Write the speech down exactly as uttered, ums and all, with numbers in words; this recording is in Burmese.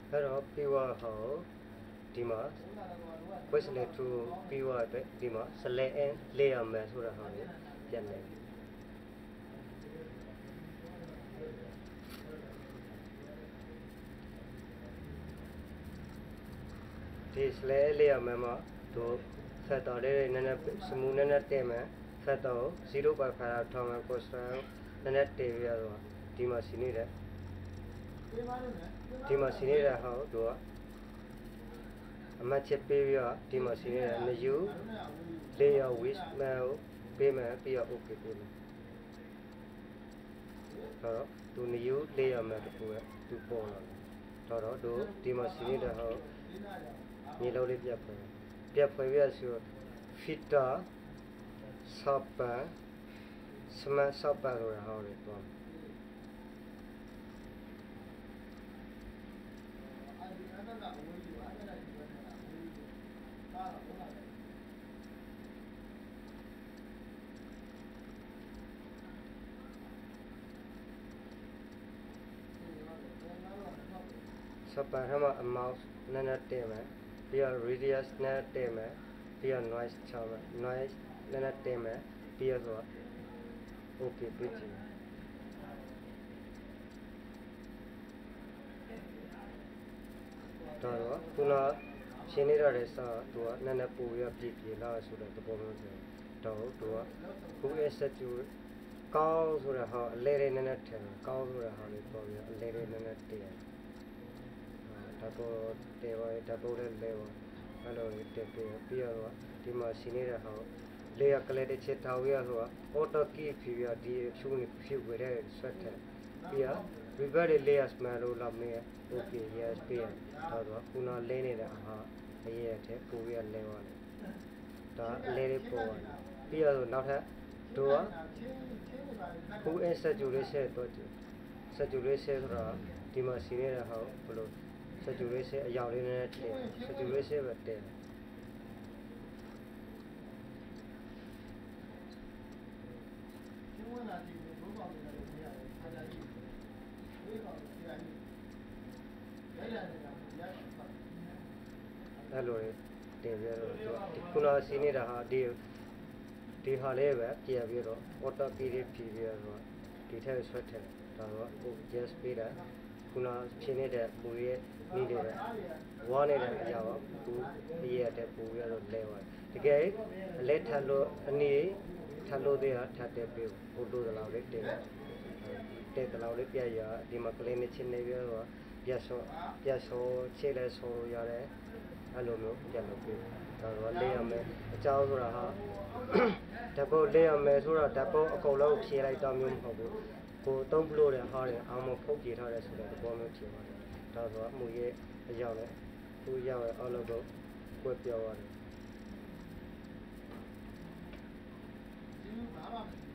အဲ့တော့ပြီးွားဟောဒီမှာ quest select to ပြီးွားအတွက်ဒီမှာ select and layer mask ဆိုတာဟာကိုပြန်နေဒီ select layer mask မှာတို့ factor လေးနည်းနည်း smooth နည်းနည်းတင်မယ် factor ကို zero point five ထောင်းမယ် constant နည်းနည်းတင်ပြရတော့ဒီမှာစီနေတဲ့ဒီမှာစီနေတဲ့ဟာကိုတို့ကအမှတ်ချက်ပေးပြီးတော့ဒီမှာစီနေတဲ့ new layer width ကိုပေးမယ်ပြီးတော့ okay ပေးမယ်တော့သူ new layer မှာတခုကသူပေါ်လာတော့တော့တို့ဒီမှာစီနေတဲ့ဟာမြေလုံးလေးပြတ်ဖွဲ့ပြတ်ဖွဲ့ပြဆို filter shopper smart shopper လို့ဟောတယ်ပေါ့shopper ထဲမှာ amount နည်းနည်းတင်မယ်ပြီးတော့ radius နည်းတင်မယ်ပြီးတော့ noise ချမယ် noise နည်းနည်းတင်မယ်ပြီးတော့ okay ပြကြည့်တော့ခုနရှင်းနေရတဲ့စာသူကနည်းနည်းပို့ပြီးပြည့်ပြည့်လာဆိုတဲ့သဘောမျိုးဆိုတော့သူကခု asset ကျကောင်းဆိုတဲ့ဟာအလဲလေးနည်းနည်းထင်ကောင်းဆိုတဲ့ဟာလေးပေါ်ပြီးအလဲလေးနည်းနည်းတင်ဒါပေါ်တေပါဓာတ်ပုံလေးလဲပါအဲ့လိုလေးတက်ပြီးပြီးတော့ဒီမှာရှင်းနေတဲ့ဟာလေယာကလေးတစ်ချက်ထားရဆိုတော့ auto key ဖြစ်ပြီးဒီဖြူနေဖြူဝဲတဲ့ sweat ပြီးတော့ reverse layers မှလို့လောက်နေ okay yes ပြီးတော့တော့ခုနလဲနေတဲ့ဟာအရေးတဲ့ပို့ရလဲပါတယ်ဒါအလဲလေးပေါ်ပါတယ်ပြီးတော့နောက်ထပ်တို့ကခု saturation တော့ saturation ဆိုတာဒီမှာရှင်းနေတဲ့ဟာဘလို့ saturation အရောင်လေးနဲ့တင် saturation ပဲတင်အဲ့လိုတင်ပြတော့ခုနစီနေတာဟာဒီဒီဟာလေးပဲပြန်ပြီးတော့ auto period ဖြည့်ပြီးတော့ဒီထက်ဆွတ်ထက်ဒါတော့ကို just ပေးတာခုနဖြည့်နေတဲ့မူရဲ့နေတယ်ဝါနေတဲ့အရာကသူအရေးတဲ့ပူရတော့လဲပါတယ်တကယ်အလဲထပ်လို့အနေထပ်လို့တဲ့ဟာထပ်တဲ့ပြီးဘုဒ္ဓတလောက်လေးတင်တဲ့တလောက်လေးပြရဒီမှာကလေးနဲ့ချင်းနေပြီးတော့ပြတ်စောပြတ်စောခြေလဲဆောရတယ်အဲ့လိုမျိုးပြတ်လို့ပြီးဒါတော့လေးရမယ်အကြောင်းဆိုတာဟာဓာတ်ပုံလေးရမယ်ဆိုတော့ဓာတ်ပုံအကုန်လုံးဖြည့်လိုက်တော့မျိုးမဟုတ်ဘူးကိုတုံးဖလို့တဲ့ဟာတွေအောင်မဖုတ်ကြည့်ထားတဲ့ဆိုတဲ့သဘောမျိုးဖြစ်ပါတယ်ဒါဆိုအမှုရဲ့အကြောင်းနဲ့သူရောက်ရဲ့အောက်လို့ကိုပြောရတယ်